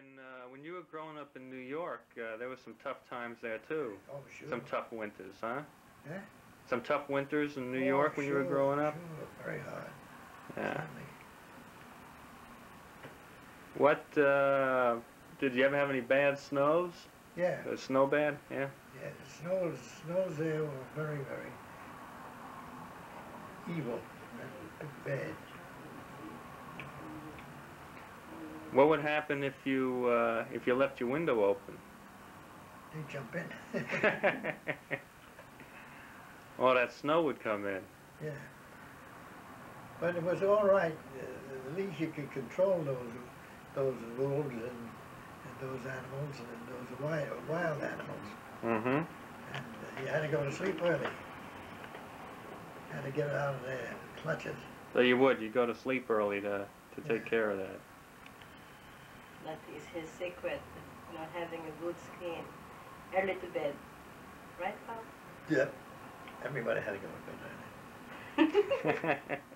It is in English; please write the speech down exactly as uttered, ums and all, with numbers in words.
when uh, when you were growing up in New York, uh, there were some tough times there too. Oh, sure. Some tough winters, huh? Yeah? Some tough winters in New Oh, York when sure, you were growing up? Sure, very hard. Yeah. Certainly. What, uh, did you ever have any bad snows? Yeah. Uh, snow bad? Yeah? Yeah, the snows, snows there were very, very evil and bad. What would happen if you, uh, if you left your window open? They jump in. Well, that snow would come in. Yeah. But it was all right. Uh, at least you could control those those wolves and, and those animals and those wild, wild animals. Mm-hmm. And uh, you had to go to sleep early. Had to get out of their clutches. So you would, you'd go to sleep early to, to take Yeah. care of that. That is his secret, you know, having a good skin. Early to bed. Right, Paul? Yep. Everybody had to go to bed early.